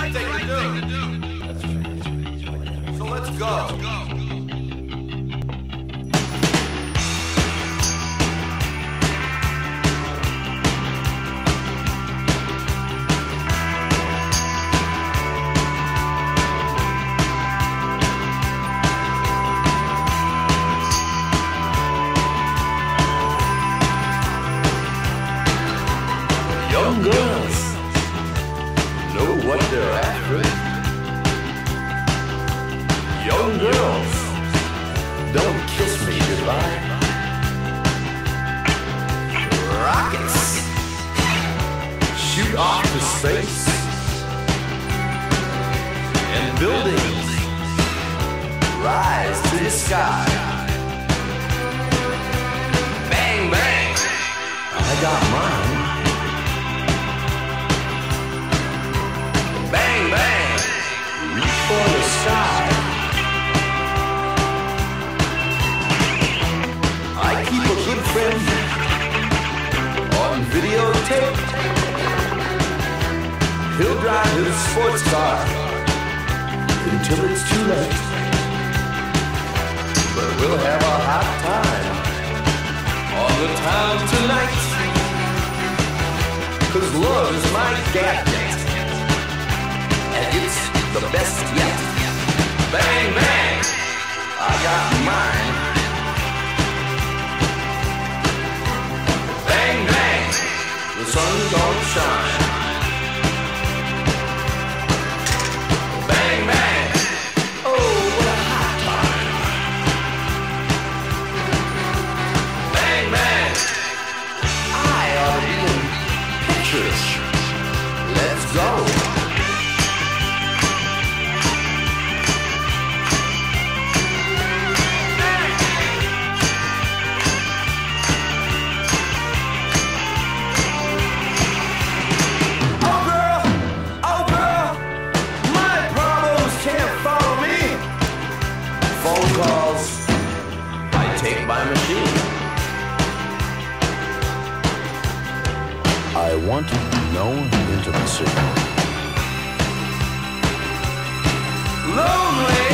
thing to do. So let's go. Young girls know what they're after. Young girls, don't kiss me goodbye. Rockets shoot off to space, and buildings rise to the sky. Bang, bang, I got mine. Bang, bang, reach for the sky. I keep a good friend on videotape. He'll drive his sports car until it's too late. But we'll have a hot time on the town tonight. 'Cause love is my gadget, and it's the best yet. Bang, bang, I got mine. Bang, bang, the sun don't shine. Bang, bang, oh, what a hot time. Bang, bang, I ought to be in pictures. Let's go. Phone calls, I take my machine. I want no intimacy. Lonely